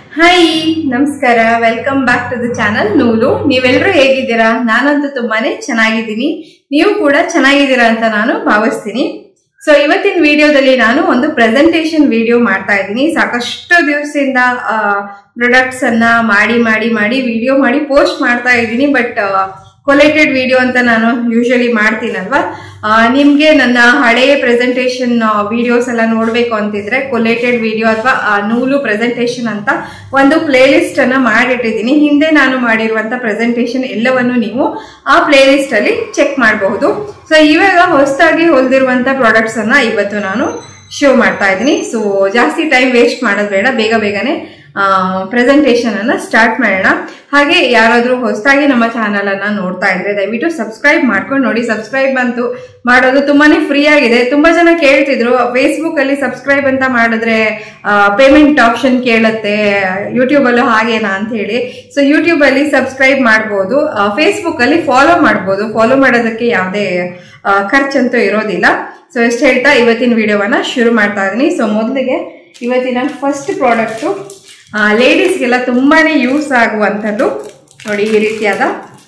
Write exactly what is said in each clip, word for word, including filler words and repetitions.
Hi ನಮಸ್ಕಾರ, welcome back to the channel ನೋolu. ನೀವೆಲ್ಲರೂ ಹೇಗಿದ್ದೀರಾ? ನಾನಂತೂ ತುಂಬಾನೇ ಚೆನ್ನಾಗಿದ್ದೀನಿ, ನೀವು ಕೂಡ ಚೆನ್ನಾಗಿದ್ದೀರಾ ಅಂತ ನಾನು ಭಾವಿಸ್ತೀನಿ. ಸೊ ಇವತ್ತಿನ ವಿಡಿಯೋದಲ್ಲಿ ನಾನು ಒಂದು ಪ್ರೆಸೆಂಟೇಶನ್ ವಿಡಿಯೋ ಮಾಡ್ತಾ ಇದ್ದೀನಿ. ಸಾಕಷ್ಟು ದಿವಸದಿಂದ ಪ್ರಾಡಕ್ಟ್ಸ್ ಅನ್ನ ಮಾಡಿ ಮಾಡಿ ಮಾಡಿ ವಿಡಿಯೋ ಮಾಡಿ ಪೋಸ್ಟ್ ಮಾಡ್ತಾ ಇದ್ದೀನಿ. ಬಟ್ ಕೊಲೆಟೆಡ್ ವಿಡಿಯೋ ಅಂತ ನಾನು ಯೂಶಲಿ ಮಾಡ್ತೀನಲ್ವಾ, ನಿಮ್ಗೆ ನನ್ನ ಹಳೆಯ ಪ್ರೆಸೆಂಟೇಶನ್ ವಿಡಿಯೋಸ್ ಎಲ್ಲ ನೋಡ್ಬೇಕು ಅಂತಿದ್ರೆ ಕೊಲೆಟೆಡ್ ವಿಡಿಯೋ ಅಥವಾ ನೂಲು ಪ್ರೆಸೆಂಟೇಶನ್ ಅಂತ ಒಂದು ಪ್ಲೇ ಲಿಸ್ಟ್ ಅನ್ನ ಮಾಡಿಟ್ಟಿದ್ದೀನಿ. ಹಿಂದೆ ನಾನು ಮಾಡಿರುವಂತ ಪ್ರೆಸೆಂಟೇಶನ್ ಎಲ್ಲವನ್ನು ನೀವು ಆ ಪ್ಲೇ ಲಿಸ್ಟ್ ಅಲ್ಲಿ ಚೆಕ್ ಮಾಡಬಹುದು. ಸೊ ಇವಾಗ ಹೊಸದಾಗಿ ಹೊಲ್ದಿರುವಂತ ಪ್ರಾಡಕ್ಟ್ಸ್ ಅನ್ನ ಇವತ್ತು ನಾನು ಶೋ ಮಾಡ್ತಾ ಇದ್ದೀನಿ. ಸೊ ಜಾಸ್ತಿ ಟೈಮ್ ವೇಸ್ಟ್ ಮಾಡೋದು ಬೇಡ, ಬೇಗ ಬೇಗನೆ ಪ್ರೆಸೆಂಟೇಶನ್ ಅನ್ನ ಸ್ಟಾರ್ಟ್ ಮಾಡೋಣ. ಹಾಗೆ ಯಾರಾದ್ರೂ ಹೊಸದಾಗಿ ನಮ್ಮ ಚಾನಲ್ ಅನ್ನ ನೋಡ್ತಾ ಇದ್ರೆ ದಯವಿಟ್ಟು ಸಬ್ಸ್ಕ್ರೈಬ್ ಮಾಡ್ಕೊಂಡು ನೋಡಿ. ಸಬ್ಸ್ಕ್ರೈಬ್ ಅಂತೂ ಮಾಡೋದು ತುಂಬಾನೇ ಫ್ರೀ ಆಗಿದೆ. ತುಂಬಾ ಜನ ಕೇಳ್ತಿದ್ರು ಫೇಸ್ಬುಕ್ ಅಲ್ಲಿ ಸಬ್ಸ್ಕ್ರೈಬ್ ಅಂತ ಮಾಡಿದ್ರೆ ಪೇಮೆಂಟ್ ಆಪ್ಷನ್ ಕೇಳುತ್ತೆ, ಯೂಟ್ಯೂಬ್ ಅಲ್ಲೂ ಹಾಗೇನಾ ಅಂತ ಹೇಳಿ. ಸೊ ಯೂಟ್ಯೂಬ್ ಅಲ್ಲಿ ಸಬ್ಸ್ಕ್ರೈಬ್ ಮಾಡಬಹುದು, ಫೇಸ್ಬುಕ್ ಅಲ್ಲಿ ಫಾಲೋ ಮಾಡಬಹುದು. ಫಾಲೋ ಮಾಡೋದಕ್ಕೆ ಯಾವುದೇ ಖರ್ಚಂತೂ ಇರೋದಿಲ್ಲ. ಸೊ ಎಷ್ಟು ಹೇಳ್ತಾ ಇವತ್ತಿನ ವಿಡಿಯೋವನ್ನ ಶುರು ಮಾಡ್ತಾ ಇದೀನಿ. ಸೊ ಮೊದಲಿಗೆ ಇವತ್ತಿನ ಫಸ್ಟ್ ಪ್ರಾಡಕ್ಟ್ ಲೇಡೀಸ್ಗೆಲ್ಲ ತುಂಬಾನೇ ಯೂಸ್ ಆಗುವಂಥದ್ದು ನೋಡಿ, ಈ ರೀತಿಯಾದ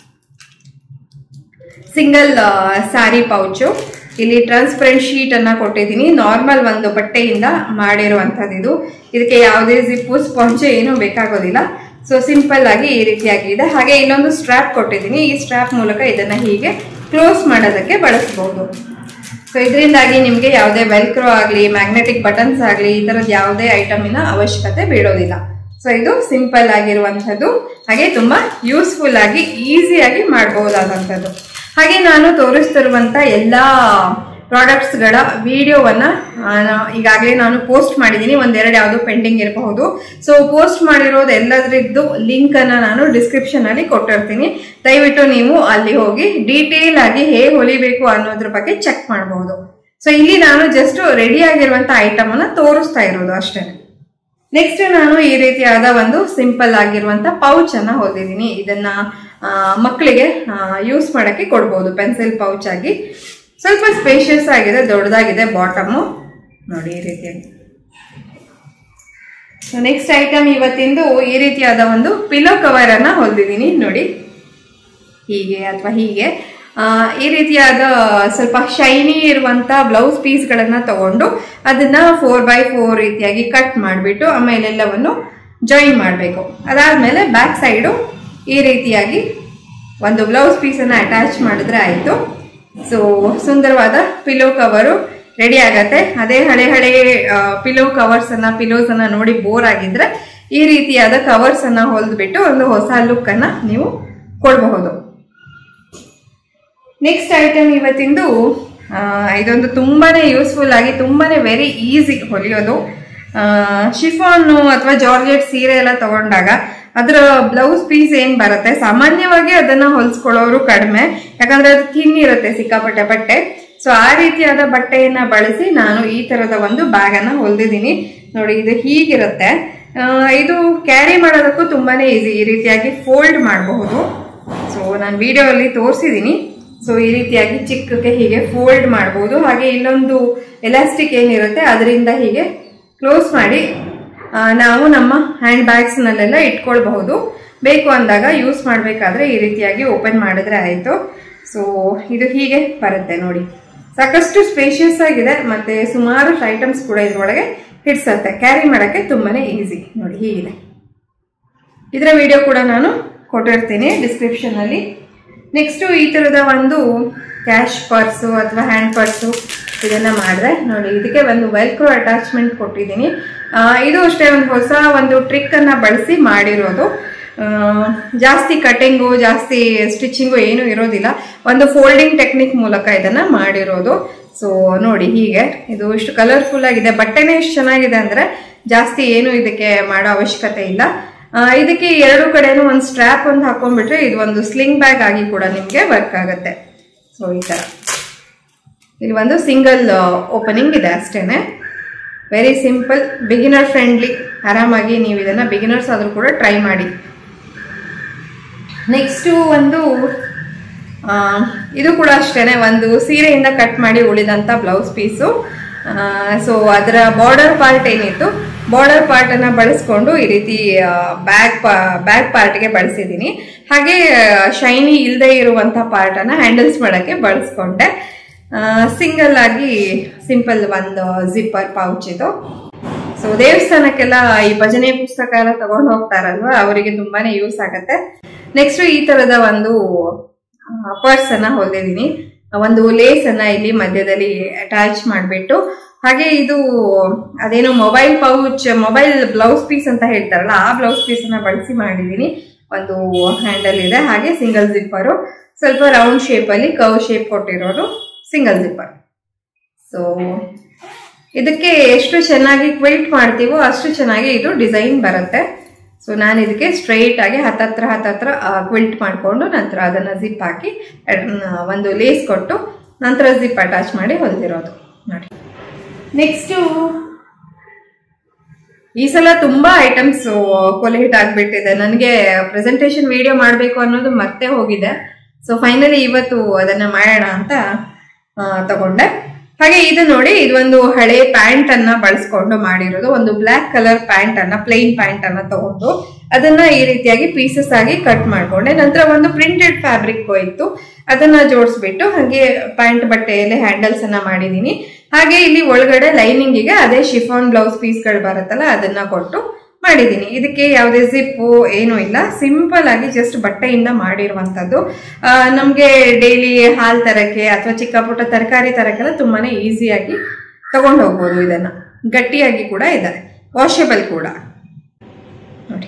ಸಿಂಗಲ್ ಸ್ಯಾರಿ ಪೌಚು. ಇಲ್ಲಿ ಟ್ರಾನ್ಸ್ಪರೆಂಟ್ ಶೀಟ್ ಅನ್ನ ಕೊಟ್ಟಿದ್ದೀನಿ, ನಾರ್ಮಲ್ ಒಂದು ಬಟ್ಟೆಯಿಂದ ಮಾಡಿರುವಂತದ್ದು. ಇದು ಇದಕ್ಕೆ ಯಾವುದೇ ಜಿಪ್ಪು ಸ್ಪಾಂಜ್ ಏನೂ ಬೇಕಾಗೋದಿಲ್ಲ. ಸೊ ಸಿಂಪಲ್ ಆಗಿ ಈ ರೀತಿಯಾಗಿ ಇದೆ. ಹಾಗೆ ಇನ್ನೊಂದು ಸ್ಟ್ರಾಪ್ ಕೊಟ್ಟಿದ್ದೀನಿ, ಈ ಸ್ಟ್ರಾಪ್ ಮೂಲಕ ಇದನ್ನ ಹೀಗೆ ಕ್ಲೋಸ್ ಮಾಡೋದಕ್ಕೆ ಬಳಸಬಹುದು. ಸೊ ಇದರಿಂದಾಗಿ ನಿಮಗೆ ಯಾವುದೇ ವೆಲ್ಕ್ರೋ ಆಗಲಿ ಮ್ಯಾಗ್ನೆಟಿಕ್ ಬಟನ್ಸ್ ಆಗಲಿ ಈ ತರದ ಯಾವುದೇ ಐಟಮಿನ ಅವಶ್ಯಕತೆ ಬೀಳೋದಿಲ್ಲ. ಸೊ ಇದು ಸಿಂಪಲ್ ಆಗಿರುವಂಥದ್ದು, ಹಾಗೆ ತುಂಬಾ ಯೂಸ್ಫುಲ್ ಆಗಿ ಈಸಿಯಾಗಿ ಮಾಡಬಹುದಾದಂಥದ್ದು. ಹಾಗೆ ನಾನು ತೋರಿಸ್ತಿರುವಂತ ಎಲ್ಲಾ ಪ್ರಾಡಕ್ಟ್ಸ್ ಗಳ ವಿಡಿಯೋವನ್ನ ಈಗಾಗಲೇ ನಾನು ಪೋಸ್ಟ್ ಮಾಡಿದ್ದೀನಿ. ಒಂದೆರಡು ಯಾವುದು ಪೆಂಡಿಂಗ್ ಇರಬಹುದು. ಸೊ ಪೋಸ್ಟ್ ಮಾಡಿರೋದು ಎಲ್ಲದರದ್ದು ಲಿಂಕ್ ಅನ್ನ ನಾನು ಡಿಸ್ಕ್ರಿಪ್ಷನ್ ಅಲ್ಲಿ ಕೊಟ್ಟಿರ್ತೀನಿ. ದಯವಿಟ್ಟು ನೀವು ಅಲ್ಲಿ ಹೋಗಿ ಡೀಟೇಲ್ ಆಗಿ ಹೇಗೆ ಹೊಲಿಬೇಕು ಅನ್ನೋದ್ರ ಬಗ್ಗೆ ಚೆಕ್ ಮಾಡಬಹುದು. ಸೊ ಇಲ್ಲಿ ನಾನು ಜಸ್ಟ್ ರೆಡಿ ಆಗಿರುವಂತ ಐಟಮ್ ಅನ್ನ ತೋರಿಸ್ತಾ ಇರೋದು ಅಷ್ಟೇ. ನೆಕ್ಸ್ಟ್ ನಾನು ಈ ರೀತಿಯಾದ ಒಂದು ಸಿಂಪಲ್ ಆಗಿರುವಂತ ಪೌಚ್ ಅನ್ನ ಹೊಲಿದಿದ್ದೀನಿ. ಇದನ್ನ ಮಕ್ಕಳಿಗೆ ಯೂಸ್ ಮಾಡಕ್ಕೆ ಕೊಡ್ಬಹುದು, ಪೆನ್ಸಿಲ್ ಪೌಚ್ ಆಗಿ. ಸ್ವಲ್ಪ ಸ್ಪೇಷಿಯಸ್ ಆಗಿದೆ, ದೊಡ್ಡದಾಗಿದೆ ಬಾಟಮ್ ನೋಡಿ ಈ ರೀತಿಯಾಗಿ. ನೆಕ್ಸ್ಟ್ ಐಟಮ್ ಇವತ್ತಿಂದು ಈ ರೀತಿಯಾದ ಒಂದು ಪಿಲೋ ಕವರ್ ಅನ್ನ ಹೊಲಿದಿದ್ದೀನಿ ನೋಡಿ, ಹೀಗೆ ಅಥವಾ ಹೀಗೆ ಈ ರೀತಿಯಾದ ಸ್ವಲ್ಪ ಶೈನಿ ಇರುವಂತ ಬ್ಲೌಸ್ ಪೀಸ್ ಗಳನ್ನ ತಗೊಂಡು ಅದನ್ನ ಫೋರ್ ಬೈ ಫೋರ್ ರೀತಿಯಾಗಿ ಕಟ್ ಮಾಡಿಬಿಟ್ಟು ಆಮೇಲೆ ಎಲ್ಲವನ್ನು ಜಾಯಿನ್ ಮಾಡಬೇಕು. ಅದಾದ್ಮೇಲೆ ಬ್ಯಾಕ್ ಸೈಡು ಈ ರೀತಿಯಾಗಿ ಒಂದು ಬ್ಲೌಸ್ ಪೀಸ್ ಅನ್ನ ಅಟ್ಯಾಚ್ ಮಾಡಿದ್ರೆ ಆಯ್ತು. ಸೊ ಸುಂದರವಾದ ಪಿಲೋ ಕವರು ರೆಡಿ ಆಗತ್ತೆ. ಅದೇ ಹಳೆ ಹಳೆ ಪಿಲೋ ಕವರ್ಸ್ ಅನ್ನ ಪಿಲೋಸ್ ಅನ್ನ ನೋಡಿ ಬೋರ್ ಆಗಿದ್ರೆ ಈ ರೀತಿಯಾದ ಕವರ್ಸ್ ಅನ್ನ ಹೊಲಿದ್ಬಿಟ್ಟು ಒಂದು ಹೊಸ ಲುಕ್ ಅನ್ನ ನೀವು ಕೊಡಬಹುದು. ನೆಕ್ಸ್ಟ್ ಐಟಮ್ ಇವತ್ತಿಂದು ಇದೊಂದು ತುಂಬಾನೇ ಯೂಸ್ಫುಲ್ ಆಗಿ ತುಂಬಾನೇ ವೆರಿ ಈಸಿ ಹೊಲಿಯೋದು. ಶಿಫಾನ್ ಅಥವಾ ಜಾರ್ಜೆಟ್ ಸೀರೆ ಎಲ್ಲ ತಗೊಂಡಾಗ ಅದರ ಬ್ಲೌಸ್ ಪೀಸ್ ಏನ್ ಬರುತ್ತೆ ಸಾಮಾನ್ಯವಾಗಿ ಅದನ್ನ ಹೊಲಿಸ್ಕೊಳ್ಳೋರು ಕಡಿಮೆ, ಯಾಕಂದ್ರೆ ಅದು ಥಿನ್ ಇರುತ್ತೆ ಸಿಕ್ಕಾಪಟ್ಟೆ ಬಟ್ಟೆ. ಸೊ ಆ ರೀತಿಯಾದ ಬಟ್ಟೆಯನ್ನ ಬಳಸಿ ನಾನು ಈ ತರದ ಒಂದು ಬ್ಯಾಗ್ ಅನ್ನ ಹೊಲ್ದಿದ್ದೀನಿ ನೋಡಿ. ಇದು ಹೀಗಿರುತ್ತೆ, ಇದು ಕ್ಯಾರಿ ಮಾಡೋದಕ್ಕೂ ತುಂಬಾನೇ ಈಸಿ. ಈ ರೀತಿಯಾಗಿ ಫೋಲ್ಡ್ ಮಾಡಬಹುದು. ಸೊ ನಾನು ವಿಡಿಯೋ ಅಲ್ಲಿ ತೋರಿಸಿದ್ದೀನಿ. ಸೊ ಈ ರೀತಿಯಾಗಿ ಚಿಕ್ಕಕ್ಕೆ ಹೀಗೆ ಫೋಲ್ಡ್ ಮಾಡಬಹುದು. ಹಾಗೆ ಇಲ್ಲೊಂದು ಎಲಾಸ್ಟಿಕ್ ಏನಿರುತ್ತೆ ಅದರಿಂದ ಹೀಗೆ ಕ್ಲೋಸ್ ಮಾಡಿ ನಾವು ನಮ್ಮ ಹ್ಯಾಂಡ್ ಬ್ಯಾಗ್ಸ್ ನಲ್ಲೆಲ್ಲ ಇಟ್ಕೊಳ್ಬಹುದು. ಬೇಕು ಅಂದಾಗ ಯೂಸ್ ಮಾಡಬೇಕಾದ್ರೆ ಈ ರೀತಿಯಾಗಿ ಓಪನ್ ಮಾಡಿದ್ರೆ ಆಯ್ತು. ಸೊ ಇದು ಹೀಗೆ ಬರುತ್ತೆ ನೋಡಿ, ಸಾಕಷ್ಟು ಸ್ಪೇಷಿಯಸ್ ಆಗಿದೆ ಮತ್ತೆ ಸುಮಾರು ಐಟಮ್ಸ್ ಕೂಡ ಇದ್ರೊಳಗೆ ಹಿಡ್ಸತ್ತೆ. ಕ್ಯಾರಿ ಮಾಡಕ್ಕೆ ತುಂಬಾನೇ ಈಸಿ ನೋಡಿ, ಹೀಗಿದೆ. ಇದರ ವಿಡಿಯೋ ಕೂಡ ನಾನು ಕೊಟ್ಟಿರ್ತೀನಿ ಡಿಸ್ಕ್ರಿಪ್ಷನ್ ಅಲ್ಲಿ. ನೆಕ್ಸ್ಟ್ ಈ ತರದ ಒಂದು ಕ್ಯಾಶ್ ಪರ್ಸು ಅಥವಾ ಹ್ಯಾಂಡ್ ಪರ್ಸು ಇದನ್ನ ಮಾಡಿದ್ರೆ ನೋಡಿ, ಇದಕ್ಕೆ ಒಂದು ವೆಲ್ಕ್ರೋ ಅಟ್ಯಾಚ್ಮೆಂಟ್ ಕೊಟ್ಟಿದ್ದೀನಿ. ಇದು ಅಷ್ಟೇ ಒಂದು ಹೊಸ ಒಂದು ಟ್ರಿಕ್ ಅನ್ನ ಬಳಸಿ ಮಾಡಿರೋದು. ಜಾಸ್ತಿ ಕಟಿಂಗು ಜಾಸ್ತಿ ಸ್ಟಿಚಿಂಗು ಏನು ಇರೋದಿಲ್ಲ, ಒಂದು ಫೋಲ್ಡಿಂಗ್ ಟೆಕ್ನಿಕ್ ಮೂಲಕ ಇದನ್ನ ಮಾಡಿರೋದು. ಸೊ ನೋಡಿ ಹೀಗೆ ಇದು ಇಷ್ಟು ಕಲರ್ಫುಲ್ ಆಗಿದೆ, ಬಟ್ಟೆನೇ ಇಷ್ಟು ಚೆನ್ನಾಗಿದೆ ಅಂದ್ರೆ ಜಾಸ್ತಿ ಏನು ಇದಕ್ಕೆ ಮಾಡೋ ಅವಶ್ಯಕತೆ ಇಲ್ಲ. ಇದಕ್ಕೆ ಎರಡು ಕಡೆನೂ ಒಂದು ಸ್ಟ್ರಾಪ್ ಒಂದು ಹಾಕೊಂಡ್ಬಿಟ್ರೆ ಇದು ಒಂದು ಸ್ಲಿಂಗ್ ಬ್ಯಾಗ್ ಆಗಿ ಕೂಡ ನಿಮ್ಗೆ ವರ್ಕ್ ಆಗುತ್ತೆ. ಸೊ ಈ ತರ ಇಲ್ಲಿ ಒಂದು ಸಿಂಗಲ್ ಓಪನಿಂಗ್ ಇದೆ ಅಷ್ಟೇನೆ, ವೆರಿ ಸಿಂಪಲ್, ಬಿಗಿನರ್ ಫ್ರೆಂಡ್ಲಿ. ಆರಾಮಾಗಿ ನೀವು ಇದನ್ನ ಬಿಗಿನರ್ಸ್ ಆದ್ರೂ ಕೂಡ ಟ್ರೈ ಮಾಡಿ. ನೆಕ್ಸ್ಟ್ ಒಂದು ಇದು ಕೂಡ ಅಷ್ಟೇನೆ, ಒಂದು ಸೀರೆಯಿಂದ ಕಟ್ ಮಾಡಿ ಉಳಿದಂತ ಬ್ಲೌಸ್ ಪೀಸು. ಸೊ ಅದರ ಬಾರ್ಡರ್ ಪಾರ್ಟ್ ಏನಿತ್ತು ಬಾರ್ಡರ್ ಪಾರ್ಟ್ ಅನ್ನ ಬಳಸ್ಕೊಂಡು ಈ ರೀತಿ ಬ್ಯಾಕ್ ಬ್ಯಾಕ್ ಪಾರ್ಟ್ಗೆ ಬಳಸಿದೀನಿ. ಹಾಗೆ ಶೈನಿ ಇಲ್ಲದೆ ಇರುವಂತ ಪಾರ್ಟ್ ಅನ್ನ ಹ್ಯಾಂಡಲ್ಸ್ ಮಾಡಕ್ಕೆ ಬಳಸ್ಕೊಂಡೆ. ಸಿಂಗಲ್ ಆಗಿ ಸಿಂಪಲ್ ಒಂದು ಜಿಪ್ಪರ್ ಪೌಚ್ ಇದು. ಸೊ ದೇವಸ್ಥಾನಕ್ಕೆಲ್ಲ ಈ ಭಜನೆ ಪುಸ್ತಕ ಎಲ್ಲ ತಗೊಂಡು ಹೋಗ್ತಾರಲ್ವಾ, ಅವರಿಗೆ ತುಂಬಾನೇ ಯೂಸ್ ಆಗತ್ತೆ. ನೆಕ್ಸ್ಟ್ ಈ ತರದ ಒಂದು ಪರ್ಸ್ ಅನ್ನ ಹೊಲಿದಿದ್ದೀನಿ. ಒಂದು ಲೇಸ್ ಅನ್ನ ಇಲ್ಲಿ ಮಧ್ಯದಲ್ಲಿ ಅಟ್ಯಾಚ್ ಮಾಡಿಬಿಟ್ಟು, ಹಾಗೆ ಇದು ಅದೇನೋ mobile pouch mobile blouse piece ಅಂತ ಹೇಳ್ತಾರಲ್ಲ, ಆ ಬ್ಲೌಸ್ ಪೀಸ್ ಅನ್ನ ಬಳಸಿ ಮಾಡಿದೀನಿ. ಒಂದು ಹ್ಯಾಂಡಲ್ ಇದೆ, ಹಾಗೆ ಸಿಂಗಲ್ ಜಿಪ್ಪರು, ಸ್ವಲ್ಪ ರೌಂಡ್ ಶೇಪ್ ಅಲ್ಲಿ ಕರ್ವ್ ಶೇಪ್ ಕೊಟ್ಟಿರೋದು ಸಿಂಗಲ್ ಜಿಪ್ಪರ್. ಸೊ ಇದಕ್ಕೆ ಎಷ್ಟು ಚೆನ್ನಾಗಿ ಕ್ವಿಲ್ಟ್ ಮಾಡ್ತೀವೋ ಅಷ್ಟು ಚೆನ್ನಾಗಿ ಇದು ಡಿಸೈನ್ ಬರುತ್ತೆ. ಸೊ ನಾನು ಇದಕ್ಕೆ ಸ್ಟ್ರೈಟ್ ಆಗಿ ಹತ್ತತ್ರ ಹತ್ತತ್ರ ಕ್ವಿಲ್ಟ್ ಮಾಡಿಕೊಂಡು ನಂತರ ಅದನ್ನ ಜಿಪ್ ಹಾಕಿ ಒಂದು ಲೇಸ್ ಕೊಟ್ಟು ನಂತರ ಜಿಪ್ ಅಟ್ಯಾಚ್ ಮಾಡಿ ಹೊಲಿದಿರೋದು ನೋಡಿ. ನೆಕ್ಸ್ಟ್ ಈ ಸಲ ತುಂಬಾ ಐಟಮ್ಸ್ ಕೊಲೆಟ್ ಆಗ್ಬಿಟ್ಟಿದೆ. ನನಗೆ ಪ್ರೆಸೆಂಟೇಶನ್ ವಿಡಿಯೋ ಮಾಡಬೇಕು ಅನ್ನೋದು ಮತ್ತೆ ಹೋಗಿದೆ. ಸೊ ಫೈನಲಿ ಇವತ್ತು ಅದನ್ನ ಮಾಡೋಣ ಅಂತ ತಗೊಂಡೆ. ಹಾಗೆ ಇದು ನೋಡಿ, ಇದೊಂದು ಹಳೆ ಪ್ಯಾಂಟ್ ಅನ್ನ ಬಳಸ್ಕೊಂಡು ಮಾಡಿರೋದು. ಒಂದು ಬ್ಲಾಕ್ ಕಲರ್ ಪ್ಯಾಂಟ್ ಅನ್ನ ಪ್ಲೈನ್ ಪ್ಯಾಂಟ್ ಅನ್ನ ತಗೊಂಡು ಅದನ್ನ ಈ ರೀತಿಯಾಗಿ ಪೀಸಸ್ ಆಗಿ ಕಟ್ ಮಾಡ್ಕೊಂಡೆ. ನಂತರ ಒಂದು ಪ್ರಿಂಟೆಡ್ ಫ್ಯಾಬ್ರಿಕ್ ಇತ್ತು, ಅದನ್ನ ಜೋಡಿಸ್ಬಿಟ್ಟು ಹಾಗೆ ಪ್ಯಾಂಟ್ ಬಟ್ಟೆಯಲ್ಲಿ ಹ್ಯಾಂಡಲ್ಸ್ ಅನ್ನ ಮಾಡಿದೀನಿ. ಹಾಗೆ ಇಲ್ಲಿ ಒಳಗಡೆ ಲೈನಿಂಗಿಗೆ ಅದೇ ಶಿಫಾನ್ ಬ್ಲೌಸ್ ಪೀಸ್ಗಳು ಬರುತ್ತಲ್ಲ ಅದನ್ನ ಕೊಟ್ಟು ಮಾಡಿದೀನಿ. ಇದಕ್ಕೆ ಯಾವುದೇ ಜಿಪ್ಪು ಏನೂ ಇಲ್ಲ, ಸಿಂಪಲ್ ಆಗಿ ಜಸ್ಟ್ ಬಟ್ಟೆಯಿಂದ ಮಾಡಿರುವಂತದ್ದು. ನಮ್ಗೆ ಡೈಲಿ ಹಾಲ್ ತರಕ್ಕೆ ಅಥವಾ ಚಿಕ್ಕ ಪುಟ್ಟ ತರಕಾರಿ ತರಕ್ಕೆಲ್ಲ ತುಂಬಾನೇ ಈಸಿಯಾಗಿ ತಗೊಂಡು ಹೋಗ್ಬೋದು. ಇದನ್ನ ಗಟ್ಟಿಯಾಗಿ ಕೂಡ ಇದೆ, ವಾಷೆಬಲ್ ಕೂಡ ನೋಡಿ.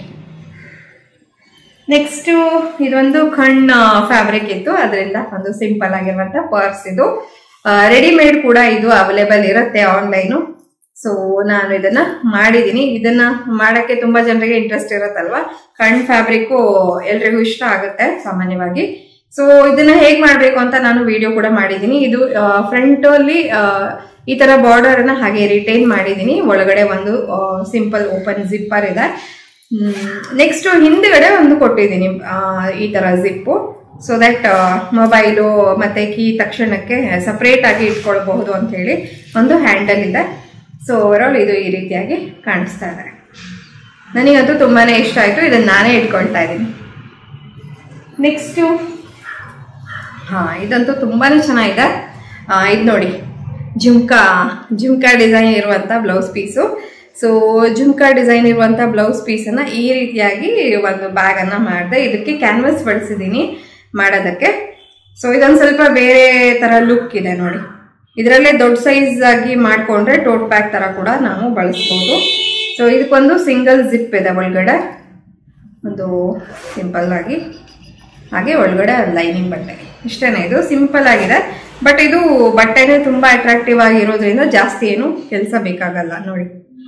ನೆಕ್ಸ್ಟ್ ಇದೊಂದು ಖನ್ ಫ್ಯಾಬ್ರಿಕ್ ಇತ್ತು, ಅದರಿಂದ ಒಂದು ಸಿಂಪಲ್ ಆಗಿರುವಂತ ಪರ್ಸ್. ಇದು ರೆಡಿಮೇಡ್ ಕೂಡ ಇದು ಅವೈಲೇಬಲ್ ಇರುತ್ತೆ ಆನ್ಲೈನು. ಸೊ ನಾನು ಇದನ್ನ ಮಾಡಿದೀನಿ. ಇದನ್ನ ಮಾಡಕ್ಕೆ ತುಂಬಾ ಜನರಿಗೆ ಇಂಟ್ರೆಸ್ಟ್ ಇರುತ್ತಲ್ವಾ, ಖಂಡ್ ಫ್ಯಾಬ್ರಿಕ್ ಎಲ್ರಿಗೂ ಇಷ್ಟ ಆಗುತ್ತೆ ಸಾಮಾನ್ಯವಾಗಿ. ಸೊ ಇದನ್ನ ಹೇಗ್ ಮಾಡ್ಬೇಕು ಅಂತ ನಾನು ವಿಡಿಯೋ ಕೂಡ ಮಾಡಿದೀನಿ. ಇದು ಫ್ರಂಟ್ ಅಲ್ಲಿ ಈ ತರ ಬಾರ್ಡರ್ ಅನ್ನ ಹಾಗೆ ರಿಟೈನ್ ಮಾಡಿದೀನಿ. ಒಳಗಡೆ ಒಂದು ಸಿಂಪಲ್ ಓಪನ್ ಜಿಪ್ಪರ್ ಇದೆ. ನೆಕ್ಸ್ಟ್ ಹಿಂದ್ಗಡೆ ಒಂದು ಕೊಟ್ಟಿದ್ದೀನಿ ಈ ತರ ಜಿಪ್ಪು, ಸೊ ದಟ್ ಮೊಬೈಲು ಮತ್ತೆ ಕೀ ತಕ್ಷಣಕ್ಕೆ ಸಪರೇಟ್ ಆಗಿ ಇಟ್ಕೊಳ್ಬಹುದು ಅಂತ ಹೇಳಿ ಒಂದು ಹ್ಯಾಂಡಲ್ ಇದೆ. ಸೊ ಓವರ್ ಆಲ್ ಇದು ಈ ರೀತಿಯಾಗಿ ಕಾಣಿಸ್ತಾ ಇದೆ. ನನಗಂತೂ ತುಂಬಾನೇ ಇಷ್ಟ ಆಯ್ತು, ಇದನ್ನ ನಾನೇ ಇಟ್ಕೊಳ್ತಾ ಇದ್ದೀನಿ. ನೆಕ್ಸ್ಟ್ ಹಾ ಇದಂತೂ ತುಂಬಾನೇ ಚೆನ್ನಾಗಿದೆ. ಇದು ನೋಡಿ, ಜುಮ್ಕಾ ಜುಮ್ಕಾ ಡಿಸೈನ್ ಇರುವಂತ blouse piece. So jhumka design ಇರುವಂತ ಬ್ಲೌಸ್ ಪೀಸ್ ಅನ್ನ ಈ ರೀತಿಯಾಗಿ ಒಂದು ಬ್ಯಾಗ್ ಅನ್ನ ಮಾಡಿದೆ. ಇದಕ್ಕೆ ಕ್ಯಾನ್ವಾಸ್ ಬಳಸಿದೀನಿ ಮಾಡೋದಕ್ಕೆ. ಸೊ ಇದೊಂದು ಸ್ವಲ್ಪ ಬೇರೆ ತರ ಲುಕ್ ಇದೆ ನೋಡಿ. ಇದರಲ್ಲೇ ದೊಡ್ಡ ಸೈಜ್ ಆಗಿ ಮಾಡ್ಕೊಂಡ್ರೆ ಟೋಟ್ ಬ್ಯಾಗ್ ತರ ಕೂಡ ನಾವು ಬಳಸ್ಬೋದು. ಸೊ ಇದಕ್ಕೊಂದು ಸಿಂಗಲ್ ಜಿಪ್ ಇದೆ ಒಳಗಡೆ, ಒಂದು ಸಿಂಪಲ್ ಆಗಿ, ಹಾಗೆ ಒಳಗಡೆ ಲೈನಿಂಗ್ ಬಟ್ಟೆ. ಇಷ್ಟೇನೆ, ಇದು ಸಿಂಪಲ್ ಆಗಿದೆ. ಬಟ್ ಇದು ಬಟ್ಟೆನೇ ತುಂಬಾ ಅಟ್ರಾಕ್ಟಿವ್ ಆಗಿರೋದ್ರಿಂದ ಜಾಸ್ತಿ ಏನು ಕೆಲಸ ಬೇಕಾಗಲ್ಲ ನೋಡಿ.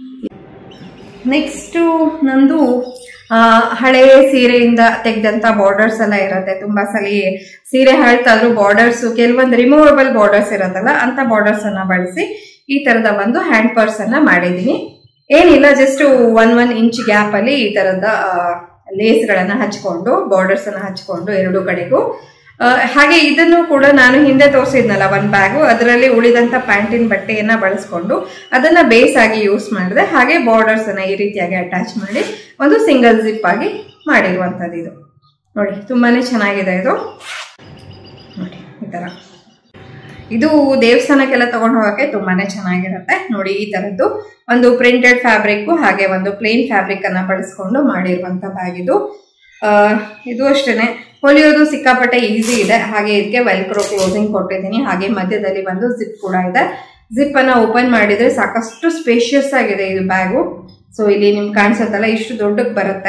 ನೆಕ್ಸ್ಟ್ ನಂದು ಹಳೆ ಸೀರೆಯಿಂದ ತೆಗೆದಂತ ಬಾರ್ಡರ್ಸ್ ಎಲ್ಲ ಇರುತ್ತೆ. ತುಂಬಾ ಸಲ ಸೀರೆ ಹಾಳ್ತಾದ್ರೂ ಬಾರ್ಡರ್ಸ್ ಕೆಲವೊಂದು ರಿಮೂವಬಲ್ ಬಾರ್ಡರ್ಸ್ ಇರತ್ತಲ್ಲ, ಅಂತ ಬಾರ್ಡರ್ಸ್ ಅನ್ನ ಬಳಸಿ ಈ ತರದ ಒಂದು ಹ್ಯಾಂಡ್ ಪರ್ಸ್ ಅನ್ನ ಮಾಡಿದೀನಿ. ಏನಿಲ್ಲ, just one one inch gap ಅಲ್ಲಿ ಈ ತರದ ಲೇಸ್ ಗಳನ್ನ ಹಚ್ಕೊಂಡು ಬಾರ್ಡರ್ಸ್ ಅನ್ನ ಹಚ್ಕೊಂಡು ಎರಡು ಕಡೆಗೂ. ಹಾಗೆ ಇದನ್ನು ಕೂಡ ನಾನು ಹಿಂದೆ ತೋರಿಸಿದ್ನಲ್ಲ ಒಂದ್ ಬ್ಯಾಗು, ಅದರಲ್ಲಿ ಉಳಿದಂತ ಪ್ಯಾಂಟಿನ ಬಟ್ಟೆಯನ್ನ ಬಳಸ್ಕೊಂಡು ಅದನ್ನ ಬೇಸ್ ಆಗಿ ಯೂಸ್ ಮಾಡಿದೆ. ಹಾಗೆ ಬಾರ್ಡರ್ಸ್ ಅನ್ನ ಈ ರೀತಿಯಾಗಿ ಅಟ್ಯಾಚ್ ಮಾಡಿ ಒಂದು ಸಿಂಗಲ್ ಜಿಪ್ ಆಗಿ ಮಾಡಿರುವಂತದ್ದು. ಇದು ನೋಡಿ, ತುಂಬಾನೇ ಚೆನ್ನಾಗಿದೆ ಇದು ನೋಡಿ. ಈ ತರ ಇದು ದೇವಸ್ಥಾನಕ್ಕೆಲ್ಲ ತಗೊಂಡು ಹೋಗಕ್ಕೆ ತುಂಬಾನೇ ಚೆನ್ನಾಗಿರುತ್ತೆ ನೋಡಿ. ಈ ತರದ್ದು ಒಂದು ಪ್ರಿಂಟೆಡ್ ಫ್ಯಾಬ್ರಿಕ್ ಹಾಗೆ ಒಂದು ಪ್ಲೇನ್ ಫ್ಯಾಬ್ರಿಕ್ ಅನ್ನ ಬಳಸ್ಕೊಂಡು ಮಾಡಿರುವಂತ ಬ್ಯಾಗ್ ಇದು. ಇದು ಅಷ್ಟೇನೆ, ಹೊಲಿಯೋದು ಸಿಕ್ಕಾಪಟ್ಟೆ ಈಸಿ ಇದೆ. ಹಾಗೆ ಇದಕ್ಕೆ ವೆಲ್ಕ್ರೋ ಕ್ಲೋಸಿಂಗ್ ಕೊಟ್ಟಿದ್ದೀನಿ. ಹಾಗೆ ಮಧ್ಯದಲ್ಲಿ ಒಂದು ಜಿಪ್ ಕೂಡ ಇದೆ. ಜಿಪ್ ಅನ್ನ ಓಪನ್ ಮಾಡಿದ್ರೆ ಸಾಕಷ್ಟು ಸ್ಪೇಷಿಯಸ್ ಆಗಿದೆ ಇದು ಬ್ಯಾಗು. ಸೊ ಇಲ್ಲಿ ನಿಮ್ಗೆ ಕಾಣಿಸುತ್ತಲ್ಲ, ಇಷ್ಟು ದೊಡ್ಡಕ್ಕೆ ಬರುತ್ತೆ.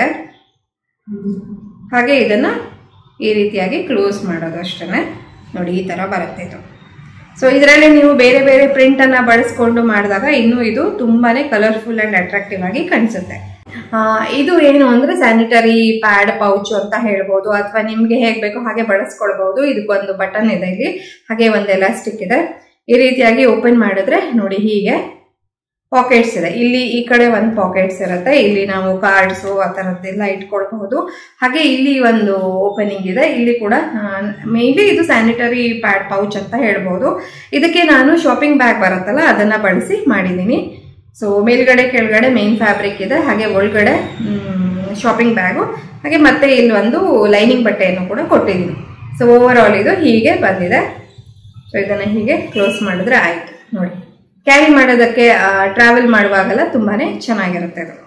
ಹಾಗೆ ಇದನ್ನ ಈ ರೀತಿಯಾಗಿ ಕ್ಲೋಸ್ ಮಾಡೋದು ಅಷ್ಟೇನೆ ನೋಡಿ. ಈ ತರ ಬರುತ್ತೆ ಇದು. ಸೊ ಇದರಲ್ಲಿ ನೀವು ಬೇರೆ ಬೇರೆ ಪ್ರಿಂಟ್ ಅನ್ನ ಬಳಸ್ಕೊಂಡು ಮಾಡಿದಾಗ ಇನ್ನೂ ಇದು ತುಂಬಾನೇ ಕಲರ್ಫುಲ್ ಅಂಡ್ ಅಟ್ರಾಕ್ಟಿವ್ ಆಗಿ ಕಾಣಿಸುತ್ತೆ. ಇದು ಏನು ಅಂದ್ರೆ ಸ್ಯಾನಿಟರಿ ಪ್ಯಾಡ್ ಪೌಚ್ ಅಂತ ಹೇಳ್ಬೋದು, ಅಥವಾ ನಿಮ್ಗೆ ಹೇಗ್ ಬೇಕೋ ಹಾಗೆ ಬಳಸ್ಕೊಳ್ಬಹುದು. ಇದಕ್ಕೊಂದು ಬಟನ್ ಇದೆ ಇಲ್ಲಿ, ಹಾಗೆ ಒಂದು ಎಲಾಸ್ಟಿಕ್ ಇದೆ. ಈ ರೀತಿಯಾಗಿ ಓಪನ್ ಮಾಡಿದ್ರೆ ನೋಡಿ, ಹೀಗೆ ಪಾಕೆಟ್ಸ್ ಇದೆ. ಇಲ್ಲಿ ಈ ಕಡೆ ಒಂದು ಪಾಕೆಟ್ಸ್ ಇರುತ್ತೆ, ಇಲ್ಲಿ ನಾವು ಕಾರ್ಡ್ಸ್ ಆ ತರದ್ದೆಲ್ಲ ಇಟ್ಕೊಳ್ಬಹುದು. ಹಾಗೆ ಇಲ್ಲಿ ಒಂದು ಓಪನಿಂಗ್ ಇದೆ, ಇಲ್ಲಿ ಕೂಡ ಮೇನ್ಲಿ ಇದು ಸ್ಯಾನಿಟರಿ ಪ್ಯಾಡ್ ಪೌಚ್ ಅಂತ ಹೇಳ್ಬೋದು. ಇದಕ್ಕೆ ನಾನು ಶಾಪಿಂಗ್ ಬ್ಯಾಗ್ ಬರುತ್ತಲ್ಲ ಅದನ್ನ ಬಳಸಿ ಮಾಡಿದೀನಿ. ಸೊ ಮೇಲ್ಗಡೆ ಕೆಳಗಡೆ ಮೇನ್ ಫ್ಯಾಬ್ರಿಕ್ ಇದೆ, ಹಾಗೆ ಒಳಗಡೆ ಶಾಪಿಂಗ್ ಬ್ಯಾಗು, ಹಾಗೆ ಮತ್ತೆ ಇಲ್ಲಿ ಒಂದು ಲೈನಿಂಗ್ ಬಟ್ಟೆಯನ್ನು ಕೂಡ ಕೊಟ್ಟಿದ್ದೀನಿ. ಸೊ ಓವರ್ ಆಲ್ ಇದು ಹೀಗೆ ಬಂದಿದೆ. ಸೊ ಇದನ್ನ ಹೀಗೆ ಕ್ಲೋಸ್ ಮಾಡಿದ್ರೆ ಆಯ್ತು. ನೋಡಿ, ಕ್ಯಾರಿ ಮಾಡೋದಕ್ಕೆ ಟ್ರಾವೆಲ್ ಮಾಡುವಾಗೆಲ್ಲ ತುಂಬಾನೇ ಚೆನ್ನಾಗಿರುತ್ತೆ ಅದು.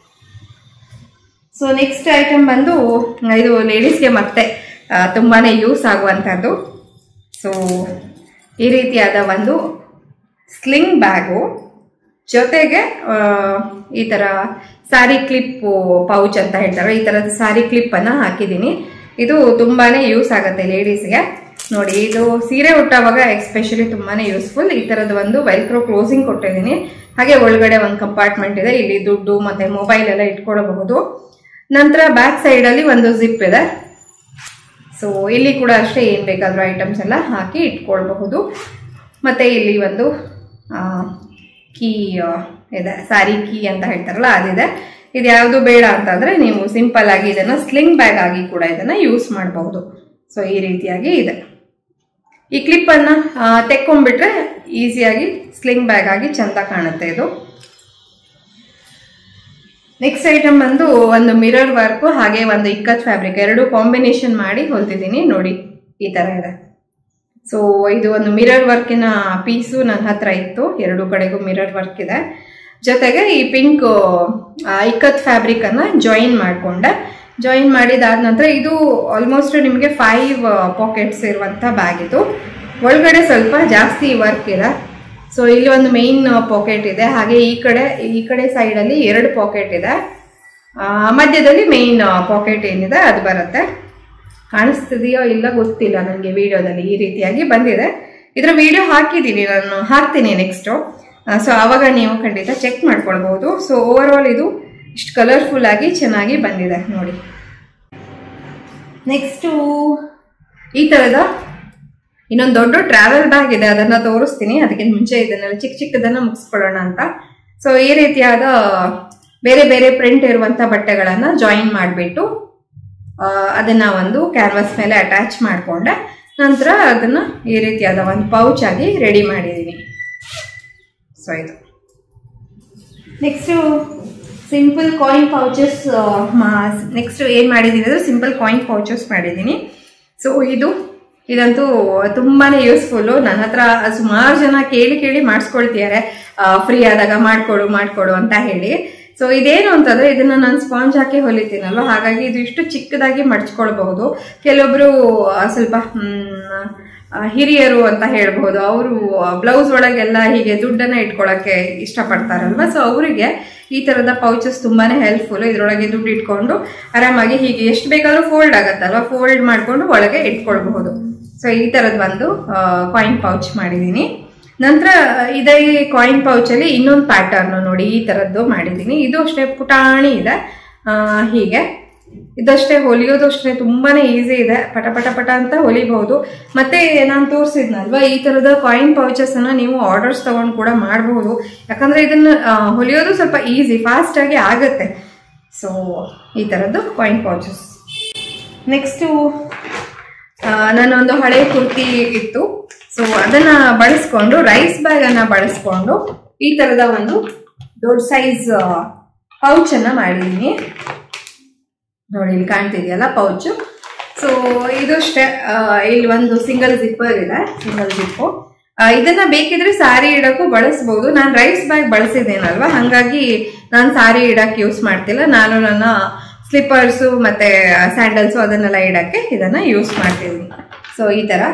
ಸೊ ನೆಕ್ಸ್ಟ್ ಐಟಮ್ ಬಂದು ಇದು ಲೇಡೀಸ್ಗೆ ಮತ್ತೆ ತುಂಬಾನೇ ಯೂಸ್ ಆಗುವಂಥದ್ದು. ಸೊ ಈ ರೀತಿಯಾದ ಒಂದು ಸ್ಲಿಂಗ್ ಬ್ಯಾಗು, ಜೊತೆಗೆ ಈ ತರ ಸಾರಿ ಕ್ಲಿಪ್ ಪೌಚ್ ಅಂತ ಹೇಳ್ತಾರೆ, ಈ ತರದ ಸಾರಿ ಕ್ಲಿಪ್ ಅನ್ನ ಹಾಕಿದ್ದೀನಿ. ಇದು ತುಂಬಾನೇ ಯೂಸ್ ಆಗುತ್ತೆ ಲೇಡೀಸ್ಗೆ. ನೋಡಿ, ಇದು ಸೀರೆ ಉಟ್ಟಾವಾಗ ಎಸ್ಪೆಷಲಿ ತುಂಬಾನೇ ಯೂಸ್ಫುಲ್. ಈ ತರದ ಒಂದು ವೆಲ್ಕ್ರೋ ಕ್ಲೋಸಿಂಗ್ ಕೊಟ್ಟಿದ್ದೀನಿ. ಹಾಗೆ ಒಳಗಡೆ ಒಂದು ಕಂಪಾರ್ಟ್ಮೆಂಟ್ ಇದೆ, ಇಲ್ಲಿ ದುಡ್ಡು ಮತ್ತೆ ಮೊಬೈಲ್ ಎಲ್ಲ ಇಟ್ಕೊಳ್ಬಹುದು. ನಂತರ ಬ್ಯಾಕ್ ಸೈಡ್ ಅಲ್ಲಿ ಒಂದು ಜಿಪ್ ಇದೆ. ಸೊ ಇಲ್ಲಿ ಕೂಡ ಅಷ್ಟೇ ಏನ್ ಬೇಕಾದ್ರೂ ಐಟಮ್ಸ್ ಎಲ್ಲ ಹಾಕಿ ಇಟ್ಕೊಳ್ಬಹುದು. ಮತ್ತೆ ಇಲ್ಲಿ ಒಂದು ಕೀ ಇದೆ, ಸಾರಿ ಕೀ ಅಂತ ಹೇಳ್ತಾರಲ್ಲ ಅದಿದೆ. ಇದು ಯಾವುದು ಬೇಡ ಅಂತಂದ್ರೆ ನೀವು ಸಿಂಪಲ್ ಆಗಿ ಇದನ್ನ ಸ್ಲಿಂಗ್ ಬ್ಯಾಗ್ ಆಗಿ ಕೂಡ ಇದನ್ನ ಯೂಸ್ ಮಾಡಬಹುದು. ಸೊ ಈ ರೀತಿಯಾಗಿ ಇದೆ. ಈ ಕ್ಲಿಪ್ ಅನ್ನ ತೆಕ್ಕೊಂಡ್ಬಿಟ್ರೆ ಈಸಿಯಾಗಿ ಸ್ಲಿಂಗ್ ಬ್ಯಾಗ್ ಆಗಿ ಚಂದ ಕಾಣುತ್ತೆ ಇದು. ನೆಕ್ಸ್ಟ್ ಐಟಮ್ ಬಂದು ಒಂದು ಮಿರರ್ ವರ್ಕ್ ಹಾಗೆ ಒಂದು ಇಕ್ಕತ್ ಫ್ಯಾಬ್ರಿಕ್ ಎರಡು ಕಾಂಬಿನೇಷನ್ ಮಾಡಿ ಹೊಲ್ತಿದ್ದೀನಿ. ನೋಡಿ, ಈ ತರ ಇದೆ. ಸೊ ಇದು ಒಂದು ಮಿರರ್ ವರ್ಕಿನ ಪೀಸು ನನ್ನ ಹತ್ರ ಇತ್ತು, ಎರಡು ಕಡೆಗೂ ಮಿರರ್ ವರ್ಕ್ ಇದೆ. ಜೊತೆಗೆ ಈ ಪಿಂಕ್ ಇಕ್ಕತ್ ಫ್ಯಾಬ್ರಿಕ್ ಅನ್ನ ಜಾಯಿನ್ ಮಾಡ್ಕೊಂಡೆ. ಜಾಯಿನ್ ಮಾಡಿದಾದ ನಂತರ ಇದು ಆಲ್ಮೋಸ್ಟ್ ನಿಮಗೆ ಫೈವ್ ಪಾಕೆಟ್ಸ್ ಇರುವಂತ ಬ್ಯಾಗ್. ಇದು ಒಳಗಡೆ ಸ್ವಲ್ಪ ಜಾಸ್ತಿ ವರ್ಕ್ ಇದೆ. ಸೊ ಇಲ್ಲಿ ಒಂದು ಮೇನ್ ಪಾಕೆಟ್ ಇದೆ, ಹಾಗೆ ಈ ಕಡೆ ಈ ಕಡೆ ಸೈಡ್ ಅಲ್ಲಿ ಎರಡು ಪಾಕೆಟ್ ಇದೆ. ಮಧ್ಯದಲ್ಲಿ ಮೇನ್ ಪಾಕೆಟ್ ಏನಿದೆ ಅದು ಬರುತ್ತೆ. ಕಾಣಿಸ್ತಿದೆಯೋ ಇಲ್ಲ ಗೊತ್ತಿಲ್ಲ ನನಗೆ ವಿಡಿಯೋದಲ್ಲಿ. ಈ ರೀತಿಯಾಗಿ ಬಂದಿದೆ. ಇದರ ವಿಡಿಯೋ ಹಾಕಿದ್ದೀನಿ, ನಾನು ಹಾಕ್ತೀನಿ ನೆಕ್ಸ್ಟ್. ಸೊ ಆವಾಗ ನೀವು ಖಂಡಿತ ಚೆಕ್ ಮಾಡ್ಕೊಳ್ಬಹುದು. ಸೊ ಓವರ್ ಆಲ್ ಇದು ಇಷ್ಟು ಕಲರ್ಫುಲ್ ಆಗಿ ಚೆನ್ನಾಗಿ ಬಂದಿದೆ ನೋಡಿ. ನೆಕ್ಸ್ಟು ಈ ತರದ ಇನ್ನೊಂದು ದೊಡ್ಡ ಟ್ರಾವೆಲ್ ಬ್ಯಾಗ್ ಇದೆ, ಅದನ್ನ ತೋರಿಸ್ತೀನಿ. ಅದಕ್ಕೆ ಮುಂಚೆ ಇದನ್ನೆಲ್ಲ ಚಿಕ್ಕ ಚಿಕ್ಕದನ್ನ ಮುಗಿಸ್ಕೊಳ್ಳೋಣ ಅಂತ. ಸೊ ಈ ರೀತಿಯಾದ ಬೇರೆ ಬೇರೆ ಪ್ರಿಂಟ್ ಇರುವಂತ ಬಟ್ಟೆಗಳನ್ನ ಜಾಯಿನ್ ಮಾಡಿಬಿಟ್ಟು ಅದನ್ನ ಒಂದು ಕ್ಯಾನ್ವಾಸ್ ಮೇಲೆ ಅಟ್ಯಾಚ್ ಮಾಡಿಕೊಂಡೆ. ನಂತರ ಅದನ್ನ ಈ ರೀತಿಯಾದ ಒಂದು ಪೌಚ್ ಆಗಿ ರೆಡಿ ಮಾಡಿದ್ದೀನಿ. ಸೊ ಇದು next simple coin pouches. Next ಏನ್ ಮಾಡಿದ್ದೀನಿ ಅಂದ್ರೆ ಸಿಂಪಲ್ ಕಾಯಿನ್ ಪೌಚಸ್ ಮಾಡಿದ್ದೀನಿ. ಸೊ ಇದು ಇದಂತೂ ತುಂಬಾನೇ ಯೂಸ್ಫುಲ್ಲು. ನನ್ನ ಹತ್ರ ಸುಮಾರು ಜನ ಕೇಳಿ ಕೇಳಿ ಮಾಡಿಸ್ಕೊಳ್ತಿದ್ದಾರೆ, ಫ್ರೀ ಆದಾಗ ಮಾಡ್ಕೊಡು ಮಾಡ್ಕೊಡು ಅಂತ ಹೇಳಿ. ಸೊ ಇದೇನು ಅಂತಂದ್ರೆ ಇದನ್ನ ನಾನು ಸ್ಪಾಂಜ್ ಹಾಕಿ ಹೊಲಿತೀನಲ್ವ, ಹಾಗಾಗಿ ಇದು ಇಷ್ಟು ಚಿಕ್ಕದಾಗಿ ಮಡ್ಚ್ಕೊಳ್ಬಹುದು. ಕೆಲವೊಬ್ರು ಸ್ವಲ್ಪ ಹಿರಿಯರು ಅಂತ ಹೇಳ್ಬಹುದು, ಅವರು ಬ್ಲೌಸ್ ಒಳಗೆಲ್ಲ ಹೀಗೆ ದುಡ್ಡನ್ನ ಇಟ್ಕೊಳಕ್ಕೆ ಇಷ್ಟಪಡ್ತಾರಲ್ವ. ಸೊ ಅವರಿಗೆ ಈ ತರದ ಪೌಚಸ್ ತುಂಬಾನೇ ಹೆಲ್ಪ್ಫುಲ್. ಇದ್ರೊಳಗೆ ದುಡ್ಡು ಇಟ್ಕೊಂಡು ಆರಾಮಾಗಿ ಹೀಗೆ ಎಷ್ಟು ಬೇಕಾದ್ರೂ ಫೋಲ್ಡ್ ಆಗತ್ತಲ್ವ, ಫೋಲ್ಡ್ ಮಾಡ್ಕೊಂಡು ಒಳಗೆ ಇಟ್ಕೊಳ್ಬಹುದು. ಸೊ ಈ ತರದ್ ಒಂದು ಕಾಯಿನ್ ಪೌಚ್ ಮಾಡಿದೀನಿ. ನಂತರ ಇದೇ ಕಾಯಿನ್ ಪೌಚ್ ಅಲ್ಲಿ ಇನ್ನೊಂದು ಪ್ಯಾಟರ್ನ್ ನೋಡಿ ಈ ತರದ್ದು ಮಾಡಿದೀನಿ. ಇದು ಅಷ್ಟೇ ಪುಟಾಣಿ ಇದೆ. ಹೀಗೆ ಇದಷ್ಟೇ ಹೊಲಿಯೋದು ಅಷ್ಟೇ ತುಂಬಾನೇ ಈಸಿ ಇದೆ, ಪಟ ಪಟ ಪಟ ಅಂತ ಹೊಲಿಬಹುದು. ಮತ್ತೆ ನಾನು ತೋರಿಸಿದ್ನಲ್ವಾ ಈ ತರದ ಕಾಯಿನ್ ಪೌಚಸ್ ಅನ್ನ ನೀವು ಆರ್ಡರ್ಸ್ ತಗೊಂಡು ಕೂಡ ಮಾಡಬಹುದು. ಯಾಕಂದ್ರೆ ಇದನ್ನ ಹೊಲಿಯೋದು ಸ್ವಲ್ಪ ಈಸಿ, ಫಾಸ್ಟ್ ಆಗಿ ಆಗತ್ತೆ. ಸೊ ಈ ತರದ್ದು ಕಾಯಿನ್ ಪೌಚಸ್. ನೆಕ್ಸ್ಟ್ ನನ್ನೊಂದು ಹಳೆ ಕುರ್ತಿ ಇತ್ತು. ಸೊ ಅದನ್ನ ಬಳಸ್ಕೊಂಡು ರೈಸ್ ಬ್ಯಾಗ್ ಅನ್ನ ಬಳಸ್ಕೊಂಡು ಈ ತರದ ಒಂದು ದೊಡ್ಡ ಸೈಜ್ ಪೌಚ್ ಅನ್ನ ಮಾಡಿದೀನಿ. ನೋಡಿ ಇಲ್ಲಿ ಕಾಣ್ತಿದೆಯಲ್ಲ ಪೌಚ್. ಸೊ ಇದು ಅಷ್ಟೇ, ಇಲ್ಲಿ ಒಂದು ಸಿಂಗಲ್ ಜಿಪ್ಪರ್ ಇದೆ, ಸಿಂಗಲ್ ಜಿಪ್ಪು. ಇದನ್ನ ಬೇಕಿದ್ರೆ ಸಾರಿ ಇಡಕ್ಕೂ ಬಳಸಬಹುದು. ನಾನು ರೈಸ್ ಬ್ಯಾಗ್ ಬಳಸಿದ್ದೇನಲ್ವಾ, ಹಾಗಾಗಿ ನಾನು ಸಾರಿ ಇಡಕ್ಕೆ ಯೂಸ್ ಮಾಡ್ತಿಲ್ಲ. ನಾನು ನನ್ನ ಸ್ಲಿಪ್ಪರ್ಸು ಮತ್ತೆ ಸ್ಯಾಂಡಲ್ಸು ಅದನ್ನೆಲ್ಲ ಇಡಕ್ಕೆ ಇದನ್ನ ಯೂಸ್ ಮಾಡ್ತಿದ್ದೀನಿ. ಸೊ ಈ ತರ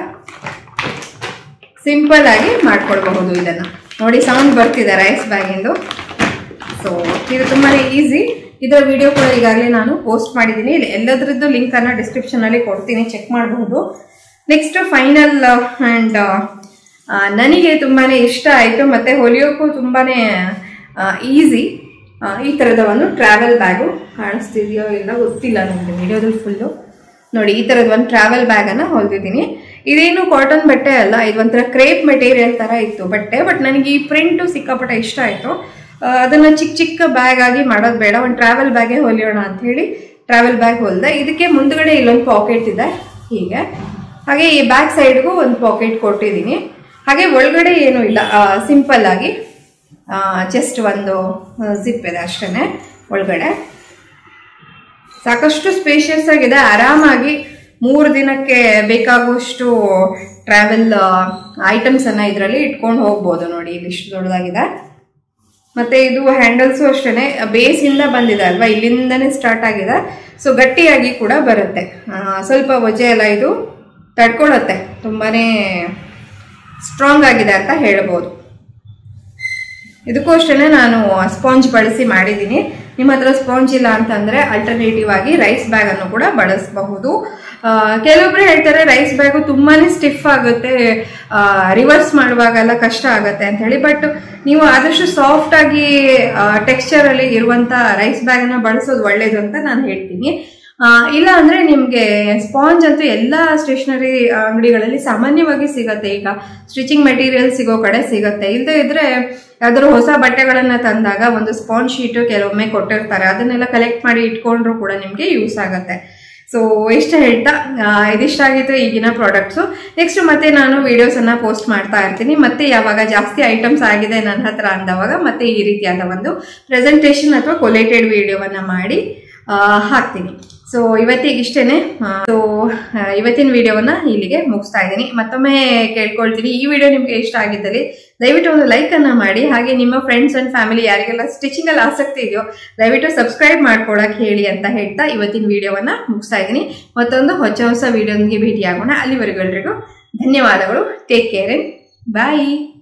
ಸಿಂಪಲ್ ಆಗಿ ಮಾಡ್ಕೊಳ್ಬಹುದು ಇದನ್ನ. ನೋಡಿ ಸೌಂಡ್ ಬರ್ತಿದೆ ರೈಸ್ ಬ್ಯಾಗಿಂದು. ಸೊ ಇದು ತುಂಬಾನೇ ಈಸಿ. ಇದರ ವಿಡಿಯೋ ಕೂಡ ಈಗಾಗಲೇ ನಾನು ಪೋಸ್ಟ್ ಮಾಡಿದ್ದೀನಿ. ಎಲ್ಲದರದ್ದು ಲಿಂಕ್ ಅನ್ನ ಡಿಸ್ಕ್ರಿಪ್ಷನ್ ಅಲ್ಲಿ ಕೊಡ್ತೀನಿ, ಚೆಕ್ ಮಾಡಬಹುದು. ನೆಕ್ಸ್ಟ್ ಫೈನಲ್ ಅಂಡ್ ನನಗೆ ತುಂಬಾನೇ ಇಷ್ಟ ಆಯ್ತು ಮತ್ತೆ ಹೊಲಿಯೋಕ್ಕೂ ತುಂಬಾನೇ ಈಸಿ ಈ ತರದ ಒಂದು ಟ್ರಾವೆಲ್ ಬ್ಯಾಗು. ಕಾಣಿಸ್ತಿದೆಯೋ ಇಲ್ಲ ಗೊತ್ತಿಲ್ಲ ನನಗೆ ವಿಡಿಯೋದಲ್ಲಿ ಫುಲ್ಲು. ನೋಡಿ ಈ ತರದ ಒಂದು ಟ್ರಾವೆಲ್ ಬ್ಯಾಗ್ ಅನ್ನ ಹೊಲ್ದಿದ್ದೀನಿ. ಇದೇನು ಕಾಟನ್ ಬಟ್ಟೆ ಅಲ್ಲ, ಇದು ಒಂಥರ ಕ್ರೇಪ್ ಮೆಟೀರಿಯಲ್ ತರ ಇತ್ತು ಬಟ್ಟೆ. ಬಟ್ ನನಗೆ ಈ ಪ್ರಿಂಟು ಸಿಕ್ಕಾಪಟ್ಟೆ ಇಷ್ಟ ಆಯ್ತು. ಅದನ್ನ ಚಿಕ್ಕ ಚಿಕ್ಕ ಬ್ಯಾಗ್ ಆಗಿ ಮಾಡೋದು ಬೇಡ, ಒಂದು ಟ್ರಾವೆಲ್ ಬ್ಯಾಗೇ ಹೊಲಿಯೋಣ ಅಂತ ಹೇಳಿ ಟ್ರಾವೆಲ್ ಬ್ಯಾಗ್ ಹೊಲ್ದೆ. ಇದಕ್ಕೆ ಮುಂದ್ಗಡೆ ಇಲ್ಲೊಂದು ಪಾಕೆಟ್ ಇದೆ ಹೀಗೆ, ಹಾಗೆ ಈ ಬ್ಯಾಕ್ ಸೈಡ್ಗೂ ಒಂದು ಪಾಕೆಟ್ ಕೊಟ್ಟಿದ್ದೀನಿ. ಹಾಗೆ ಒಳಗಡೆ ಏನೂ ಇಲ್ಲ, ಸಿಂಪಲ್ ಆಗಿ ಜಸ್ಟ್ ಒಂದು ಜಿಪ್ ಇದೆ ಅಷ್ಟೇ ಒಳಗಡೆ. ಸಾಕಷ್ಟು ಸ್ಪೇಷಿಯಸ್ ಆಗಿದೆ, ಆರಾಮಾಗಿ ಮೂರು ದಿನಕ್ಕೆ ಬೇಕಾಗುವಷ್ಟು ಟ್ರಾವೆಲ್ ಐಟಮ್ಸ್ ಅನ್ನ ಇದರಲ್ಲಿ ಇಟ್ಕೊಂಡು ಹೋಗ್ಬೋದು. ನೋಡಿ ಇಲ್ಲಿ ಇಷ್ಟು ದೊಡ್ಡದಾಗಿದೆ. ಮತ್ತೆ ಇದು ಹ್ಯಾಂಡಲ್ಸು ಅಷ್ಟೇ ಬೇಸಿಂದ ಬಂದಿದೆ ಅಲ್ವಾ, ಇಲ್ಲಿಂದನೇ ಸ್ಟಾರ್ಟ್ ಆಗಿದೆ. ಸೊ ಗಟ್ಟಿಯಾಗಿ ಕೂಡ ಬರುತ್ತೆ, ಸ್ವಲ್ಪ ವಜೆ ಎಲ್ಲ ಇದು ತಡ್ಕೊಳ್ಳುತ್ತೆ, ತುಂಬಾನೇ ಸ್ಟ್ರಾಂಗ್ ಆಗಿದೆ ಅಂತ ಹೇಳ್ಬೋದು. ಇದಕ್ಕೂ ಅಷ್ಟೇ ನಾನು ಸ್ಪಾಂಜ್ ಬಳಸಿ ಮಾಡಿದ್ದೀನಿ. ನಿಮ್ಮ ಹತ್ರ ಸ್ಪಾಂಜ್ ಇಲ್ಲ ಅಂತಂದ್ರೆ ಅಲ್ಟರ್ನೇಟಿವ್ ಆಗಿ ರೈಸ್ ಬ್ಯಾಗ್ ಅನ್ನು ಕೂಡ ಬಳಸಬಹುದು. ಕೆಲವೊಬ್ರು ಹೇಳ್ತಾರೆ ರೈಸ್ ಬ್ಯಾಗು ತುಂಬಾನೇ ಸ್ಟಿಫ್ ಆಗುತ್ತೆ, ರಿವರ್ಸ್ ಮಾಡುವಾಗೆಲ್ಲ ಕಷ್ಟ ಆಗುತ್ತೆ ಅಂತ ಹೇಳಿ. ಬಟ್ ನೀವು ಆದಷ್ಟು ಸಾಫ್ಟ್ ಆಗಿ ಟೆಕ್ಸ್ಚರ್ ಅಲ್ಲಿ ಇರುವಂತ ರೈಸ್ ಬ್ಯಾಗ್ ಅನ್ನ ಬಳಸೋದು ಒಳ್ಳೇದು ಅಂತ ನಾನು ಹೇಳ್ತೀನಿ. ಇಲ್ಲ ಅಂದ್ರೆ ನಿಮ್ಗೆ ಸ್ಪಾಂಜ್ ಅಂತೂ ಎಲ್ಲಾ ಸ್ಟೇಷನರಿ ಅಂಗಡಿಗಳಲ್ಲಿ ಸಾಮಾನ್ಯವಾಗಿ ಸಿಗತ್ತೆ. ಈಗ ಸ್ಟಿಚಿಂಗ್ ಮೆಟೀರಿಯಲ್ ಸಿಗೋ ಕಡೆ ಸಿಗತ್ತೆ. ಇಲ್ಲದೆ ಇದ್ರೆ ಯಾವ್ದಾದ್ರು ಹೊಸ ಬಟ್ಟೆಗಳನ್ನ ತಂದಾಗ ಒಂದು ಸ್ಪಾಂಜ್ ಶೀಟ್ ಕೆಲವೊಮ್ಮೆ ಕೊಟ್ಟಿರ್ತಾರೆ, ಅದನ್ನೆಲ್ಲ ಕಲೆಕ್ಟ್ ಮಾಡಿ ಇಟ್ಕೊಂಡ್ರು ಕೂಡ ನಿಮ್ಗೆ ಯೂಸ್ ಆಗತ್ತೆ. ಸೊ ಇಷ್ಟ ಹೇಳ್ತಾ ಇದಿಷ್ಟ ಆಗಿತ್ತು ಈಗಿನ ಪ್ರಾಡಕ್ಟ್ಸು. ನೆಕ್ಸ್ಟ್ ಮತ್ತೆ ನಾನು ವಿಡಿಯೋಸ್ ಅನ್ನ ಪೋಸ್ಟ್ ಮಾಡ್ತಾ ಇರ್ತೀನಿ. ಮತ್ತೆ ಯಾವಾಗ ಜಾಸ್ತಿ ಐಟಮ್ಸ್ ಆಗಿದೆ ನನ್ನ ಹತ್ರ ಅಂದವಾಗ ಮತ್ತೆ ಈ ರೀತಿಯಾದ ಒಂದು ಪ್ರೆಸೆಂಟೇಶನ್ ಅಥವಾ ಕೊಲೇಟೆಡ್ ವಿಡಿಯೋವನ್ನ ಮಾಡಿ ಹಾಕ್ತೀನಿ. ಸೊ ಇವತ್ತಿಗೆ ಇಷ್ಟೇನೆ. ಸೊ ಇವತ್ತಿನ ವಿಡಿಯೋವನ್ನ ಇಲ್ಲಿಗೆ ಮುಗಿಸ್ತಾ ಇದ್ದೀನಿ. ಮತ್ತೊಮ್ಮೆ ಕೇಳ್ಕೊಳ್ತೀನಿ, ಈ ವಿಡಿಯೋ ನಿಮ್ಗೆ ಇಷ್ಟ ಆಗಿದ್ದಲ್ಲಿ ದಯವಿಟ್ಟು ಒಂದು ಲೈಕ್ ಅನ್ನ ಮಾಡಿ. ಹಾಗೆ ನಿಮ್ಮ ಫ್ರೆಂಡ್ಸ್ ಅಂಡ್ ಫ್ಯಾಮಿಲಿ ಯಾರಿಗೆಲ್ಲ ಸ್ಟಿಚಿಂಗ್ ಅಲ್ಲಿ ಆಸಕ್ತಿ ಇದೆಯೋ ದಯವಿಟ್ಟು ಸಬ್ಸ್ಕ್ರೈಬ್ ಮಾಡ್ಕೊಳಕ್ ಹೇಳಿ ಅಂತ ಹೇಳ್ತಾ ಇವತ್ತಿನ ವಿಡಿಯೋವನ್ನ ಮುಗಿಸ್ತಾ ಇದ್ದೀನಿ. ಮತ್ತೊಂದು ಹೊಸ ಹೊಸ ವಿಡಿಯೋಗೆ ಭೇಟಿಯಾಗೋಣ. ಅಲ್ಲಿವರೆಗೂ ಎಲ್ರಿಗೂ ಧನ್ಯವಾದಗಳು. Take care and bye.